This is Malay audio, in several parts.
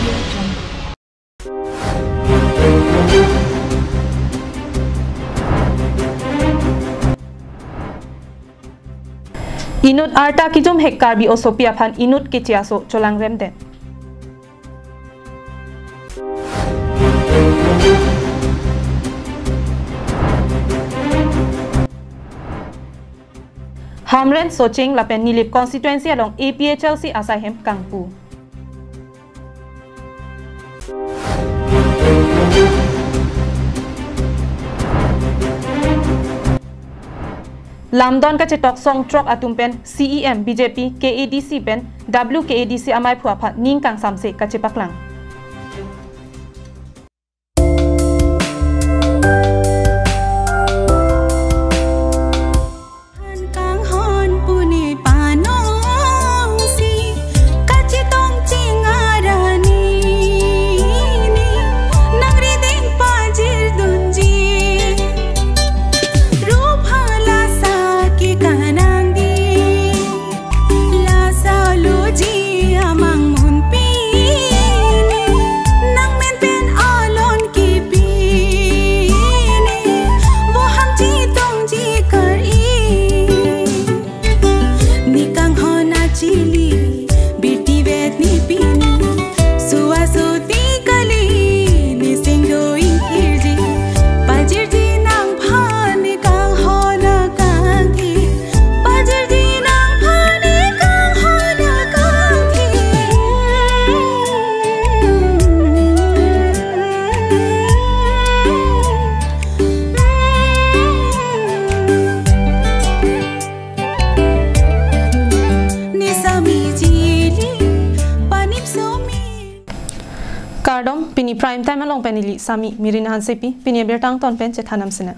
Inut arta kijom hekar bi osopia phan inut kichiaso cholang remden. Hamren Soching lapen nilip constituency along APHLC Asaihem Kangpu. Lamdon ka chetok song trok atumpen CEM BJP KADC pen WKADC amai phua phat ning kang samse ka chepaklang. Kardom pini prime time along penili sami mirin hansepi pini bertang ton pen chethanam sina.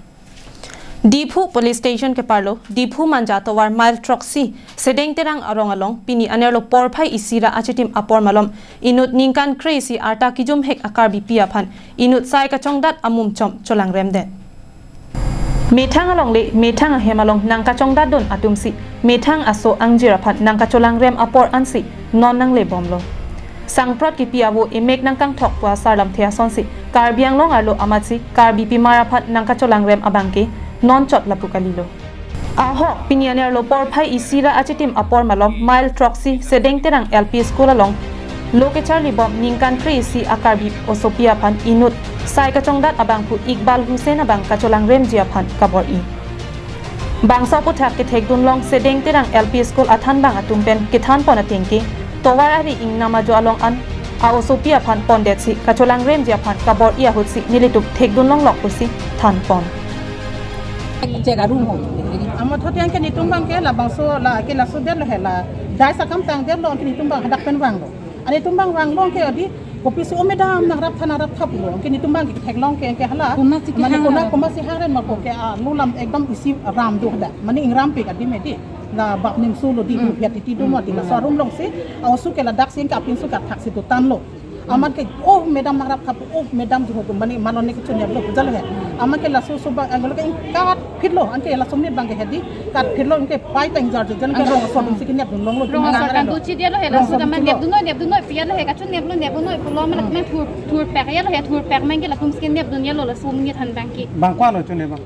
Diphu police station ke parlo Diphu manjato war mile troxy sedeng terang arong along pini anerlo porphai isira achetim apor malom inut ningkan crazy arta kijum hek akar bi pia phan inut sai ka chongdat amum chom cholang remden. Methang along le methang hem along nangka chongdat don atumsi methang aso angjira phan nangka cholang rem apor ansi non nang le bomlo. Sangprot ki piawo emek nangkang thok wa sarlam thea sonsi karbiang long arlo amatsi karbi pi maraphat nangka cholang rem abangke non chot lapukalilo aho pinianer lo por phai isira achitim apor malom mile troxy sedeng terang LP school along loke charli bom ningkan krisi akarbi osopia phan inut sai ka chongdat abangpu Iqbal Hussein abang ka cholang rem jia phan kabor i bangsa puthak ke thekdun long sedeng terang LP school athan bang atumpen ke than pon atengke Towar ari ing nama jo along an Aosopia phan pondet si kacholang rem jia phan kabor ia hutsi nilitup thekdun long lok pusi than pon. Jaga room ho. Amo thotian ke nitumbang ke la bangso la ke la sudel lo hela. Dai sakam tang del lo ke nitumbang hadak pen wang lo. Ani tumbang wang long ke adi kopi si omedam nang rap thana rap thap lo ke nitumbang ke theklong ke hala. Mani kona si haren ma ko ke lulam ekdam isi ram do hada. Mani ing ram pe adi medi. La bab nim sulu di biat ti do mo di la sarum long si asu ke la dak sing ka pin su ka thak si tu tan lo amat ke oh medam marap kap oh medam jo mani malon ne ke chunya lo jal he amat ke la su su bang angol ke kat phitlo an ke la somnit bang ke hedi kat phitlo ke pai tang jar jan ke ro so dum si ke nep long lo ro so kan tu chi dia lo he la su da man nep du noi pia lo he ka chun nep lo noi pulo man me thur pek ya lo he thur pek man ke la tum skin nep dunya lo la sum ni than bang ki bang kwa lo chun ne bang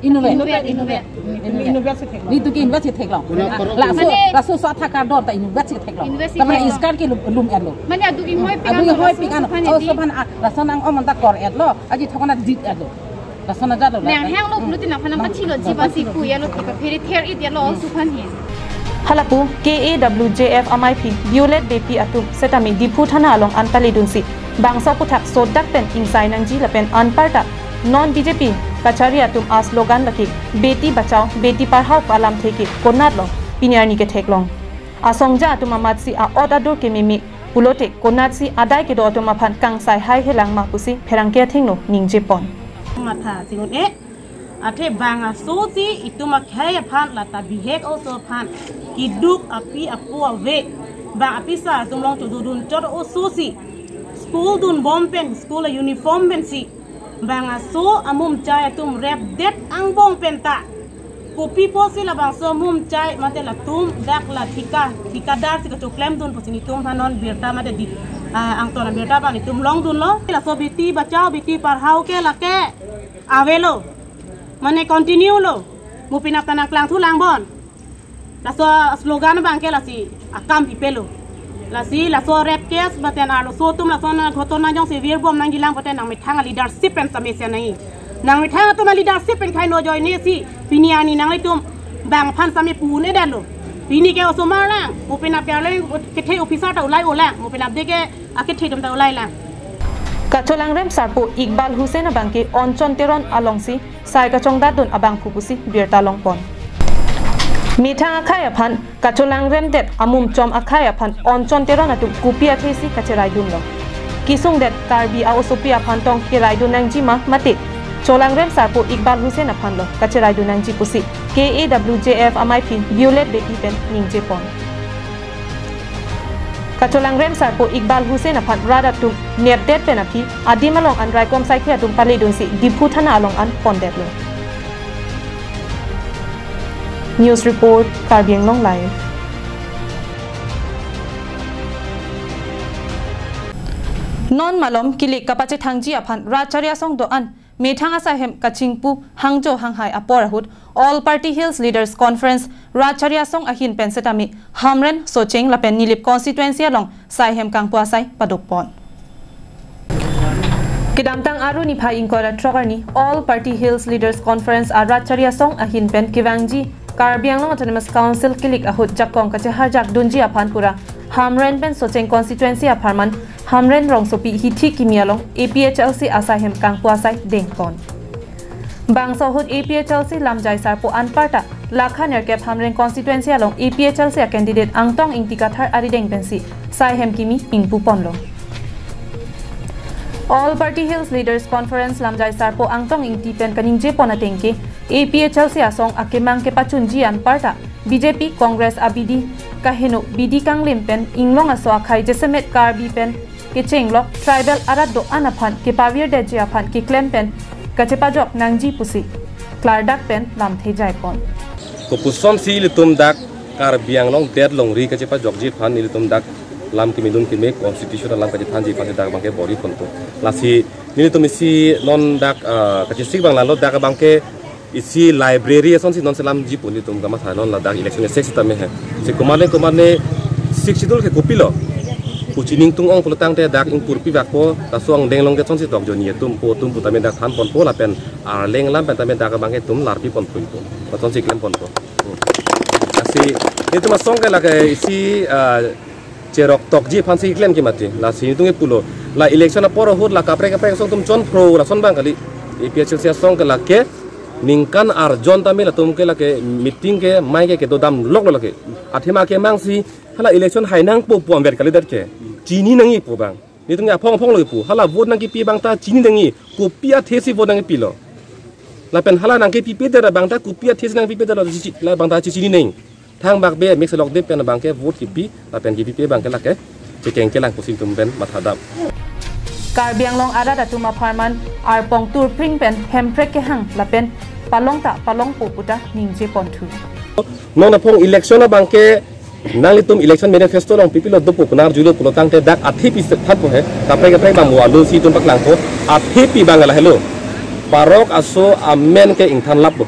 innovate se thek ni tu ke invest thek lo la su sa thakar do ta invest thek lo tamra iskar ke lum erlo man ya du ki hoi pik an oh so pan la sonang om ta kor et lo aji thokana dit et lo la sona da lo nang hang lo blutin na phanam pachi lo jiba si ku ya lo ka pheri ther it ya lo su phan hi Halapu KAWJF MIP Violet BP atu setami Diphu thana along antali dunsi bangsa puthak sodak pen insai nangji lapen anparta non BJP kachari atum a slogan laki beti bachao beti parhao palam theki konat lo pinyarni ke theklong asongja atum amatsi a odadur ke mimi pulote konatsi adai ke do atum aphan kangsai hai helang ma pusi pherangke thingno ningje pon matha singun e athe banga sosi ituma khaya phan lata bihek also phan kiduk api apu ave ba apisa tumlong tudun chot o sosi school dun bompen school uniform ben si banga so amum chaya tum rep det ang bom penta kopi posi la bang so mum chai mate la tum dak la thika dar si ka choklem dun posini tum hanon birta mate di ang to na birta ba ni tum long dun lo la so biti bachao biti parhau ke la ke avelo mane continue lo mu pinak tanak lang thu lang bon la so slogan bang ke la si akam ipelo la so rap case baten alo so tum la so na ghotona jong se vir bom nang gilang baten nang mithang leadership en samesya nai nang mithang to ma leadership en khai no joy ne si piniani nang tum bang phan sami pu ne dan lo pini ke so ma lang mu pinap ya le ke the officer ta ulai olang mu pinap de ke akit thidum ta ulai lang Kacholang rem sarpo Iqbal Hussein abangke onchon teron alongsi sai kachong dadun abang phupusi birta longpon Mithang akhai aphan kacholang rem det amum chom akhai aphan onchon teron atu kupia thesi kacherai dun lo Kisung det karbi a osopi aphan tong kirai dun nang jima mate Cholang rem sarpo Iqbal Hussein aphan lo kacherai dun nang ji pusi KAWJF amai phin violet beti pen ningje pon Kacholang rem sarpo Iqbal Hussein aphan rada tum nep det pen aphi adi malong an rai kom sai khia tum pali dun si diphu thana along an pon det lo News report Karbi Anglong live Non malom kilik kapache thangji aphan Racharya song do an Methang asahem kachingpu hangjo hanghai aporahut All Party Hills Leaders Conference Racharya song ahin pensetami Hamren Socheng lapen nilip constituency along saihem kangpua sai padukpon Kidamtang aru ni phai inkora trogarni All Party Hills Leaders Conference a Racharya song ahin pen kivangji Karbi Anglong Autonomous Council kilik ahut jakong kache harjak dunji aphan pura Hamren pen Socheng constituency apharman Hamren rong sopi hithi kimialong APHLC asahem kangpua sai dengpon Bangso hut APHLC lamjai sarpo anparta lakha nerkep Hamren constituency along APHLC a candidate angtong ingtikathar arideng pensi saihem kimi ingpupon lo All Party Hills Leaders Conference lamjai sarpo angtong ingti pen kaningje ponatengke APHLC asong akemang ke pachunji anparta BJP Congress ABD kaheno BD kanglim pen inglong aso akhai jesemet karbi pen ke chenglok tribal arado anaphan ke pavir deje aphan ke claim pen kachepajok nangji pusi klardak pen lamthei jaipon ko pusom si litum dak Karbi Anglong dead long ri kachepajok ji phan litum dak lam ki midun ki me constitution lam kache thanji phan dak bangke bori konto lasi litum si non dak kachesik bang lalo dak bangke isi library son si non selam ji pun litum kama salon la dak election sex tame hai se kumane siksidul ke kopilo Kucining tung ong pulatang te dak ing purpi bakpo tasuang deng long ke son si tok joni tum putame dak than pon po la pen leng lam pen tame dak bangke tum larpi pon pun po son si klem pon po asi itu masong ke la ke isi cerok tok ji phan si klem ki mati la si tung e pulo la election a poro hut la kapre song tum chon pro la son bang kali EPHLC song ke la ke ningkan arjon tame la tum ke la ke meeting ke mai ke do dam lok lo la ke athema ke mang si hala election hainang po pom ber kali dat ke chini nangi po bang ni tung ya phong lo pu hala vote nang ki pi bang ta chini nangi ko pia thesi vote nang pi lo la pen hala nang ki pi pe da bang ta ku pia thesi nang pi pe da la bang ta chini neng thang bak be mix lok de pen bang ke vote ki pi la pen ki pi pe bang ke la ke chekeng ke lang pusin tum ben mathadap Karbi Anglong arada tuma farman arpong tur pring pen hemprek ke hang la pen palong pu puta ningje ponthu nong na phong election bang ke Nalitum election manifesto long pipilo do popular julo pulotang te dak athi pi that po he kapre bang walu si tun paklang ko athi pi bangala hello parok aso amen ke ingthan lap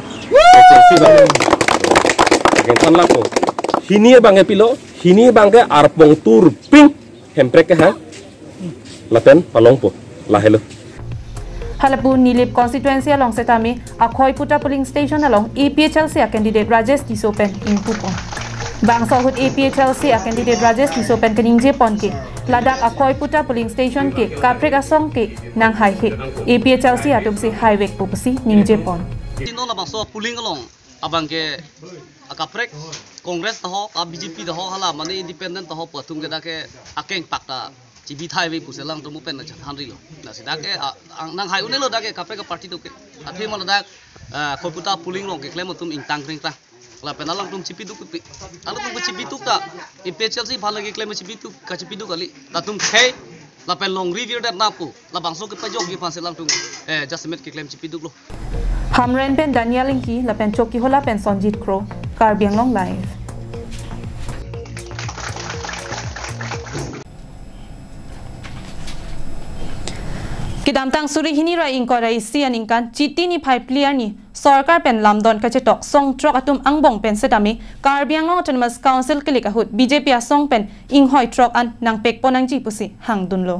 ingthan lap hini bang ke pilo hini bang ke arpong tur ping hemprek ke ha laten palong po la hello Halapu Nilip constituency along setami akhoi puta polling station along APHLC candidate Rajesh Tisopen ingpupon Bangsa hut APHLC a candidate Rajesh Tisopen kaningje pon ke ladak akhoi puta polling station ke kaprek asong ke nang hai he APHLC atum si highway pupusi ningje pon tino na bangso polling along abangke akaprek congress taho ka BJP taho hala mane independent taho patung ke dake akeng pakta cibi highway puselang tumu pen na hanri lo na sidake nang hai unelo dake kaprek party to ke athe mal dak khoi puta polling long ke claim tum ingtang ring ta la penalang tum cipidu kupi alu tum cipidu ta APHLC bhalagi claim cipidu ka cipidu kali tatum khei la pen long review dat napu la bangso ke pajok gi pan selang tung justment ke claim chipiduk lo Hamren pen Daniel Inki la pen choki hola pen Sonjit Kro Karbi Anglong live Kidam tang suri hini ra inkorai sian ingkan chiti ni phai player ni sarkar pen lamdon ka chetok song trok atum angbong pen setami Karbi Anglong Autonomous Council kelik ahut BJP asong pen inghoi trok an nang pek ponang ji pusi hang dunlo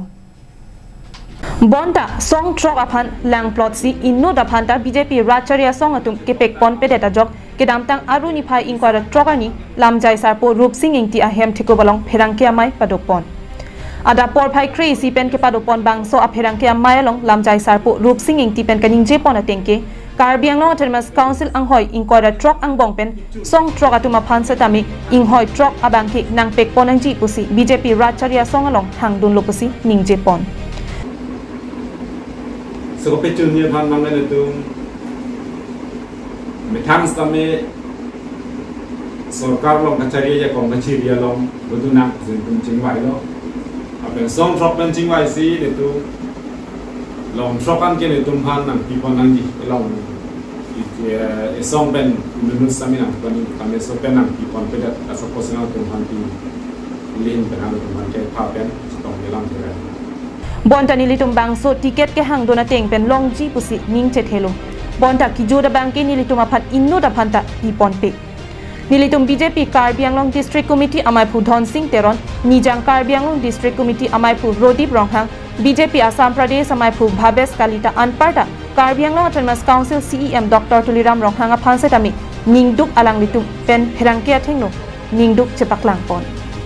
Bonta song trok aphan lang plot si inno da phanta BJP Racharia song atum ke pek pon pe data jok kedam tang aru ni phai inkwara trokani lamjai sarpo rup sing ingti ahem thiko bolong pherang ke amai padopon Ada por phai crazy pen ke padopon bang so apherang ke amai along lamjai sarpo rup sing ingti pen kaning je pon atengke Karbi Anglong Autonomous Council anghoi inkwara trok angbong pen song trok atum aphan setami inghoi trok abangke nang pek ponang ji pusi BJP Racharia song along hang dun lo pusi ning je pon So petunia pan mangan itu metang same sorkar long kacari ya kong kaciri ya long betul nak zentum cingwai lo apa song trok dan cingwai si itu long trokan ke itu pan nang pipon nangji long itu song pen menurut sami nang pan kami so pen nang pipon pedat asal kosengal tu pan ti lin penang tu pan ke papen stong melang terai Bonta nilitum bang so tiket ke hang dona teng pen long ji pusi ning chet helo Bonta ki joda bang ke nilitum aphat inno da phanta ipon pe nilitum BJP Karbi Anglong District Committee amai phu Dhon Singh Teron nijang Karbi Anglong District Committee amai phu Rodip Ronghang BJP Assam Pradesh amai phu Bhabesh Kalita Anparta Karbi Anglong Autonomous Council CEM Dr Tuliram Ronghang aphan setami ningduk alang litum pen pherangke athengno ningduk chepaklang pon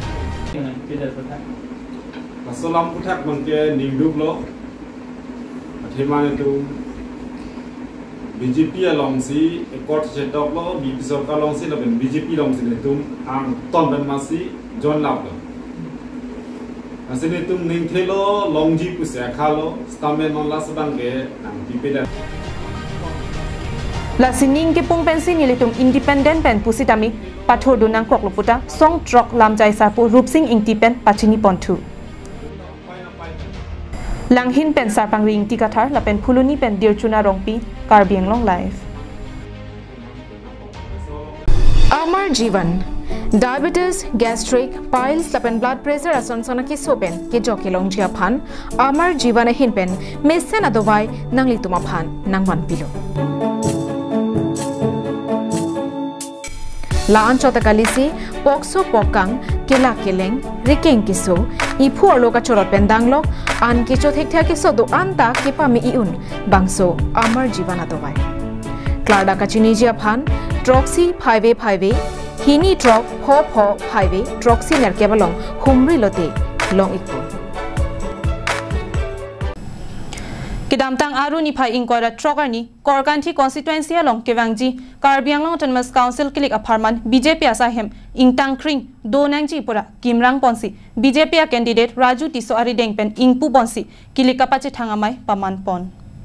Salam putak mangke ningduk lo athema itu BJP along si ekor setok lo BJP sarkar long si laben BJP long si itu ang ton ben masi John Lap lo asin itu ningthelo longji puse khalo stamen non la sabang ke ang pipeda La sining ke pung pensi nilitum independent pen pusitami pathor dunang kok luputa song trok lamjai sarpo rupsing ingti pen pachini pontu Langhin pen sarpang ring tikathar la pen phuluni pen dirchuna rongpi Karbi Anglong live Amar Jivan Diabetes, gastric, piles, la pen blood pressure ason sonaki sopen ke joki long jia phan Amar Jivan hin pen mesen adowai nangli tuma phan nangwan pilo La anchota kalisi pokso pokang kela keleng rikeng kiso ipu aloka chorot pendanglok an kicho thekthia kiso do anta kepami iun bangso Amar Jivan adowai Klarda kachini jia phan troxy 5A hini trok pho 5A troxy ner kebalong humri lote long ikpo Kidam tang aru ni phai inkwara trogar ni Korkanthi constituency along kewangji Karbi Anglong Autonomous Council kilik aparman BJP asahem ingtang kring donangji pura kimrang ponsi BJP candidate Raju Tiso Ari Dengpen ingpu bonsi kilik kapache thangamai paman pon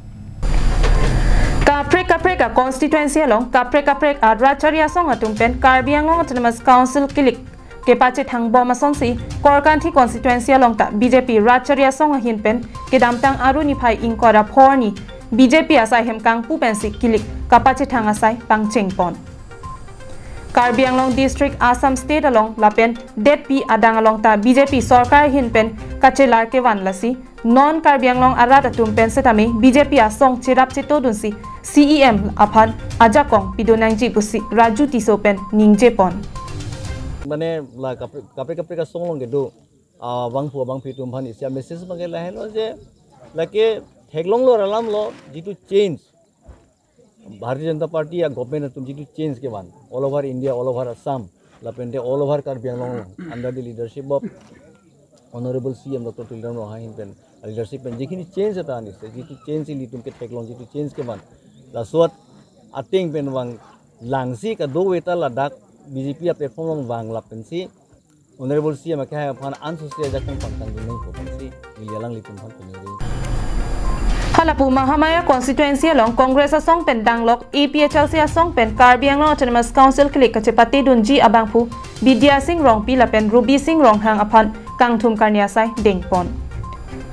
Kaprek constituency along Kaprek Racharia song atumpen Karbi Anglong Autonomous Council kilik kepache thangbo masonsi Korkanthi constituency along ta BJP Racharia song hinpen kedamtang aru ni phai inkora phorni BJP asai hem kangpu pensi kilik kapache thangasai pangcheng pon Karbi Anglong district Assam state along lapen det pi adang along ta BJP sarkar hinpen kachelar ke wanlasi non Karbi Anglong arat atumpen setami BJP asong chirap chitodunsi CEM aphan ajakong pidonangji pusi Raju Tiso pen ningje pon Mane la kapre ka song long ke do bang pi tum bhan isya message bange la hello je lake theglong lo ralam lo jitu change Bharatiya Janata Party ya government tum jitu change ke ban all over India all over Assam la pente all over Karbi Anglong under the leadership of honorable CM Dr Tuliram Ronghang pen leadership pen jikhini change ata ani se jitu change li tum ke theglong jitu change ke ban la suat ating pen wang langsi ka do weta la dak BJP platform long wang la pensi honorable CM ka phan ansusia jakong pantang dunung ko pensi milialang litum phan puni Halapu Mahamaya constituency along Congress asong pen danglok APHLC asong pen Karbi Anglong Autonomous Council klik kachepati dunji abangphu Bidya Singh Rongpi la pen Ruby Singh Ronghang aphan kangthum karnia sai dengpon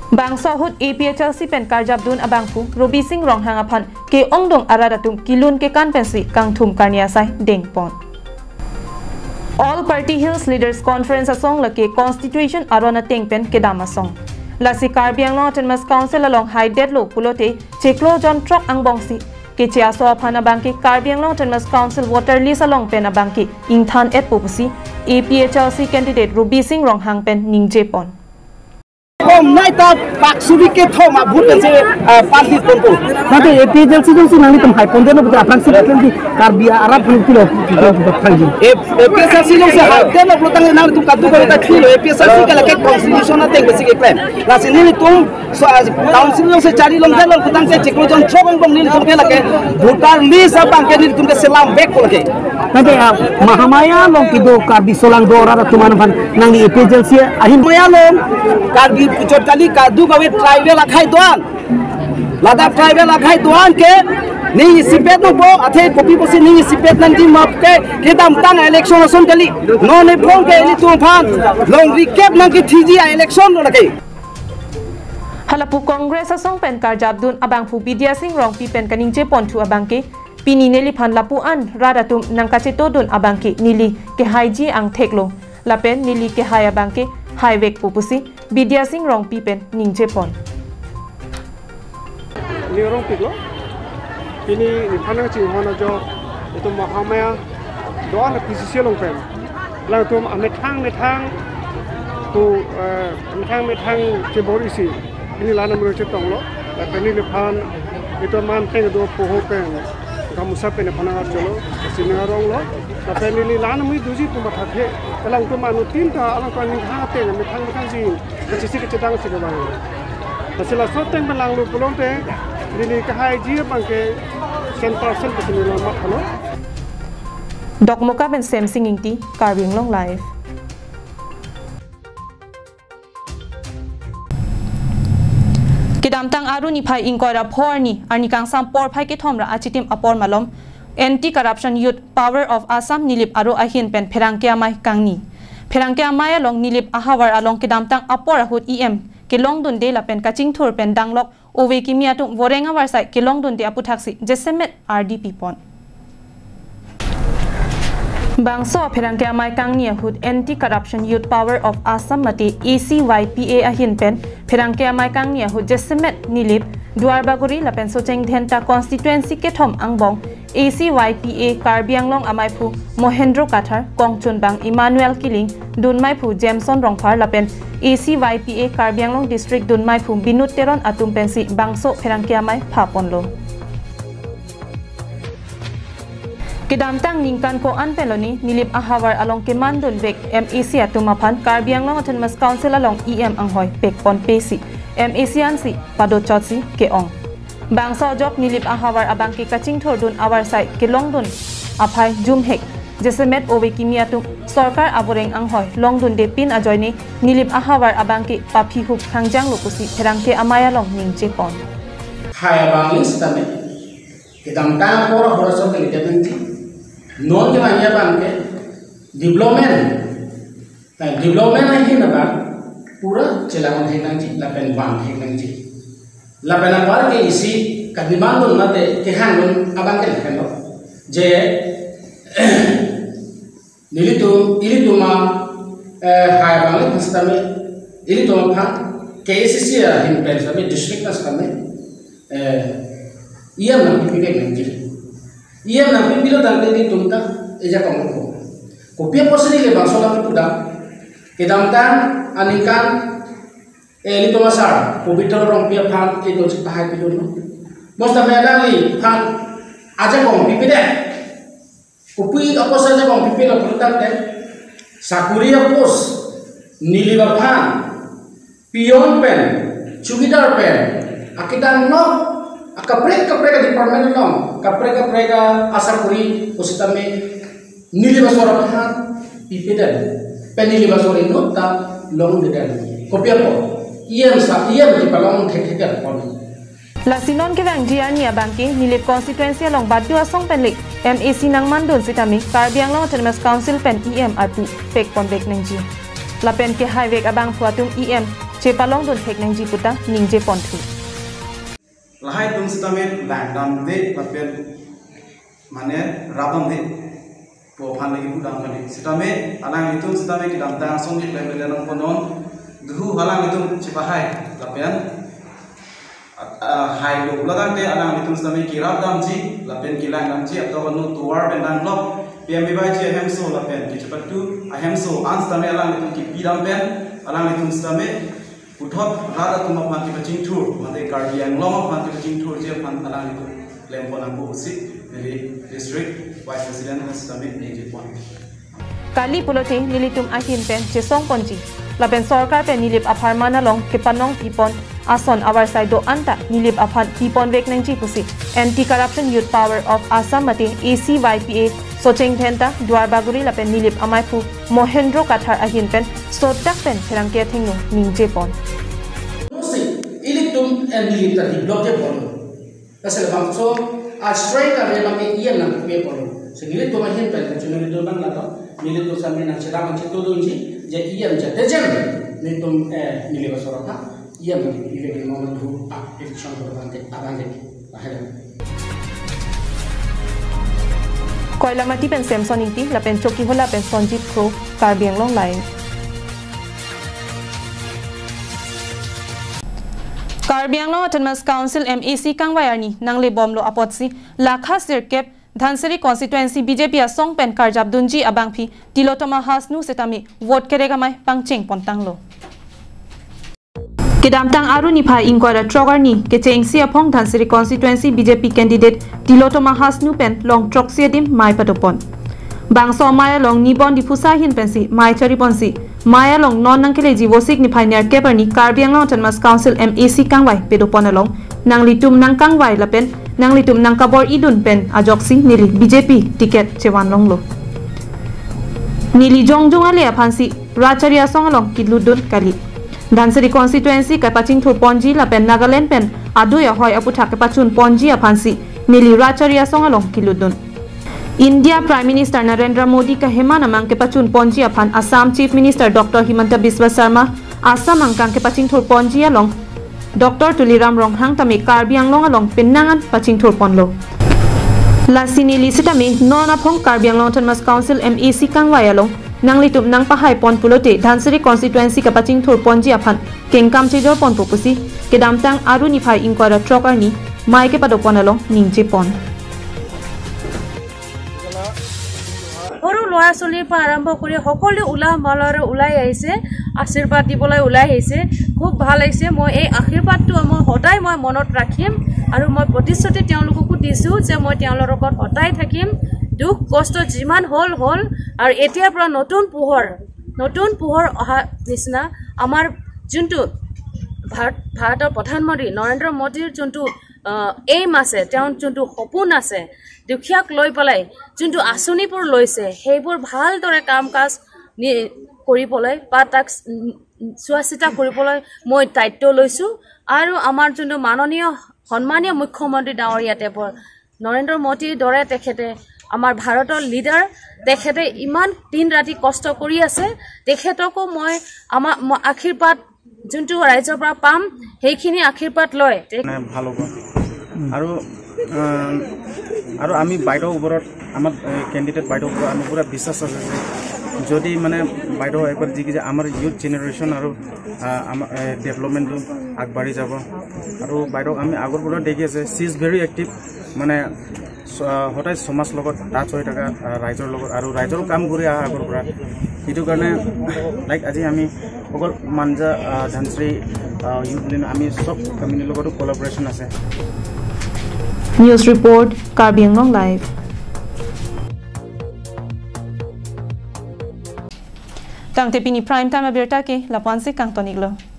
bang sohut APHLC pen karjabdun abangpu Robi Singh rong hangapan ke ongdong aradatum kilun ke kan pensi kang thum karnia sai dengpon. All Party Hills Leaders Conference asong lake Constitution arona tengpen ke damasong. Lasi Karbi Anglong Autonomous Council along High Deadlo Pulote Cheklo John Trok ang bongsi ke Chiaso Apana Bangki Karbi Anglong Autonomous Council Water List along Pena Bangki Ingthan et Pupusi APHLC candidate Robi Singh rong hang pen Ningjepon. Naita Pak Surike Thoma Bhutan se party ponto. Nanti APHLC jong sinang item high ponto no betul apang sih di Karbia Arab kilo tanggi. APHLC jong se high ten no tanggi nang tu kadu kalo tak kilo APHLC kalau ke constitution na teng basic claim. Lasi ni tu council jong se cari long jalur kutang se ceklo jong chobang bang ni tu ke lake Bhutan list abang ke ni tu ke selam back ko lake. Nanti Mahamaya long kido Karbi solang dora tu mana pan nang APHLC ahin Maya long Karbi pucot kali kadu gawe tribal akhai doan Ladakh tribal akhai doan ke ni sipet no bo athe kopi posi ni sipet nan di map ke dam tang election son kali no ne phong ke ni tu phan long recap nang ki thiji election no lake halapu Congress asong pen karjabdun abang pu Bidya Singh rong pi pen kaning je pon thu abangke pini neli phan lapu an radatum nang kache todun abangke nili ke haiji ang theklo lapen nili ke haya bangke highway pupusi Bidya Singh rong pipen Ningjepon. Ni rong piklo. Kini ni panang cing hona jo itu Mahamaya doan posisi long pen. Lang tu metang tu metang ceborisi. Ini lana mereka tong lo. Tapi ni lepan itu manteng do poho pen. Kamu siapa ni panang arjolo. Sini rong lo. Tapi ni lana mui duji tu mathe. Kalau tu manu tinta alang kau ni hati ni metang sih. Kecil kecedang sekarang. Hasil soteng belang lu pulang teh, ini kehaji bangke 100% kesini lama kalau. Dok muka ben Sam Singh Ingti, Karbi Anglong Live. Kedamtang aru ni pai ingkora por ni, arni kang sam por pai ke thomra achitim apor malom, Anti-Corruption Youth Power of Assam nilip aru ahin pen pherangke amai kang ni. Pherangke amai along nilip ahawar along kedamtang apor ahut EM kelong dun de la pen kaching thur pen danglok owe kimia tu vorenga warsai kelong dun de aputhaksi jesemet RDP pon. Bangso pherangke amai kang ni ahut Anti-Corruption Youth Power of Assam mati ACYPA ahin pen pherangke amai kang ni ahut jesemet nilip Duarbaguri la pen socheng dhenta constituency ke thom angbong ACYPA Karbi Anglong Amaipu Mohendro Kathar Kongchun Bang Emmanuel Kiling Dunmaipu Jameson Rongphar Lapen ACYPA Karbi Anglong District Dunmaipu Binut Teron Atum Pensi Bangso Pherangke Amai Phaponlo Kedamtang ningkan ko anpeloni nilip ahawar along Kemandun Vek MAC Atumapan Karbi Anglong Autonomous Council along EM Anghoy Pekpon Pesi MAC Ansi Padotchotsi Keong Bangsa jok nilip ahawar abang ke kaching thordun awar sai ke longdun aphai jumhek jesemet owe kimia tu sarkar aboreng anghoy longdun de pin ajoyne nilip ahawar abang ke papi hup thangjang lokusi therangke amaya long Ningjepon haya banglis tame kedamtang pora horasok ke litanti non ke manya bangke development ahi na bang pura celangon henangji lapen bang henangji Lapena par ke isi kadimandun nate kehangun abang ke lekendo je ilitu ma hai bang pastame ilitu ma KCC himpen sabe district nas kame iam na pipike nangji iam na pipilo dangte di tumta eja komko kopia posini le bangsola puda kedamtan anikan Elito masar, pubiter rong pia pan itu sepahai pidun. Mosta medali pan aja kong pipi deh. Kupi apa saja kong pipi lo perutan deh. Sakuria pos, nili bapan, pion pen, cubidar pen. Akitan no, kaprek di permen no, kaprek asakuri positame nili basora pan pipi deh. Pen nili basora no tak long deh. Kopi apa? Iya di palong kek pon. Lasinon ke bang jiani abangke nilip constituency along badu asong penlik MAC nang mandun sitami Karbi Anglong Autonomous Council pen EM arpu pek pon bek nangji. Lapen ke highway abang puatum EM che palong don thek nang ji puta ning je pon thu lahai tum stamen landam de papen mane rabam de po phan lagi pudang kali stame alang itu stame ki dam tang song ni level nang ponon duhu halang itu cipahai lapen hai lo ladan te alang itu stame ki rabam ji lapen ki lang ji atau nu tuar bendan lok PMB ji hem so lapen ki cepatu hem so an stame alang itu ki pidam pen alang itu stame uthot rada tuma phan ki paching thur mate karbiang long phan ki paching thur je phan alang itu lempon ang busi dari district vice president stame neje pon kali pulote nilitum ahin pen che song ponji laben sarkar pen nilip apharmana long ke panong pipon ason our side do anta nilip aphan pipon vek nang ji pusi anti corruption youth power of Assam mate ACYPA socheng thenta dwarbaguri lapen nilip amai phu Mohendro Kathar ahin pen sotak pen therang ke thingnu ningje pon musi iliktum and nilip ta block je pon kasel bang so a straight a re bang iem nang pe pon so nilip to mahin pen chunali to bang la to nilip to samne nang chira mang chito dunji je iem je tejem nitum nilip soraka iem nilip moment hu election ko bante abande ahera Koila mati pen Samson inti la pen choki hola pen Sonjit Kro Karbiang long line Karbiang long Autonomous Council MEC Kangwayarni nangle bomlo apotsi lakha sirkep Dhansari constituency BJP asong pen Karjab Dunji abangphi Tilotoma Hasnu setami vote kerega mai pangcheng pontanglo Kedamtang Aruni Phai inquire Trogarni Kecheng Siapong Dhansari constituency BJP candidate Tilotoma Hasnu pen long Troxiadim Mai Patopon Bangso Maya long Nibon Difusa Hin pensi Mai Chariponsi Maya long non Nankele Jivosik ni Pioneer Keperni Karbiang Autonomous Council MEC Kangwai Pedopon along Nanglitum Nang Kangwai Lapen Nanglitum Nang Kabor Idun pen Ajoksi Nili BJP ticket Chewan Longlo Nili Jongjong Ale Aphansi Racharia Song along Kidludun Kali Dhansari constituency kapaching thur ponji la pen Nagaland pen aduya hoy aputha kapachun ponji aphansi nili racharia songalong kiludun India Prime Minister Narendra Modi ka hemana mang kapachun ponji aphan Assam Chief Minister Dr. Himanta Biswa Sarma Assam angkang kapaching thur ponji along Dr. Tuliram Ronghang tami Karbiang long along Penangan paching thur ponlo la sinili sitami nona phong Karbiang Autonomous Council MEC Kangwai along Nanglitum nang pahai pon pulote Dhansari constituency kapaching thur ponji aphan kengkam chejor pon popusi kedamtang Aruni Phai inquire Trogarni mai ke padopon along ningje pon Oru loa soli pa arambo kori hokole ula malare ulai aise আশীর্বাদ দিবলৈ ওলাই আহিছে খুব ভাল লাগিছে মই এই আশীৰ্বাদটো মই হদাই মই মনত ৰাখিম আৰু মই প্ৰতিশ্ৰুতি তেওঁলোককো দিছো যে মই তেওঁলোকৰ লগত হদাই থাকিম দুখ কষ্ট যিমান হল আৰু এতিয়াৰ পৰা নতুন পোহৰ অহা নিচিনা আমাৰ যোনটো ভাৰতৰ প্ৰধানমন্ত্ৰী নৰেন্দ্ৰ মোদীৰ যোনটো এইম আছে তেওঁৰ যোনটো সপোন আছে দুখীয়াক লৈ পেলাই যোনটো আঁচনিবোৰ লৈছে সেইবোৰ ভালদৰে কাম কাজ কৰিবলৈ বা তাক চোৱাচিতা কৰিবলৈ মই দায়িত্ব লৈছো আৰু আমাৰ যোনটো মাননীয় সন্মানীয় মুখ্যমন্ত্ৰী ডাঙৰীয়াতে নৰেন্দ্ৰ মোদীৰ দৰে তেখেতে আমাৰ ভাৰতৰ লিডাৰ তেখেতে ইমান দিন ৰাতি কষ্ট কৰি আছে তেখেতকো মই আমাৰ আশীৰ্বাদ যোনটো ৰাইজৰ পৰা পাম সেইখিনি আশীৰ্বাদ লয় ভাল হ'ব আৰু আমি বাইদেউৰ ওপৰত আমাৰ কেণ্ডিডেট বাইদেউৰ ওপৰত আমি পুৰা বিশ্বাস আছে যদি মানে বাইদেউ একবাৰ যি যে আমাৰ ইউথ জেনেৰেশ্যন আৰু আমাৰ ডেভেলপমেণ্টটো আগবাঢ়ি যাব আৰু বাইদেউক আমি আগৰ পৰা দেখি আছে চি ইজ ভেৰি এক্টিভ মানে সদায় সমাজ লগত টাচ হৈ থকা ৰাইজৰ লগত আৰু ৰাইজৰ কাম কৰি অহা আগৰ পৰা সেইটো কাৰণে লাইক আজি আমি অকল মাঞ্জা ধানশ্ৰী ইউথ আমি চব কমিউনিটিৰ লগতো কলাবৰেশ্যন আছে news report Karbi Anglong live Tang te pini prime time aberta ke lapan se kang tonik lo.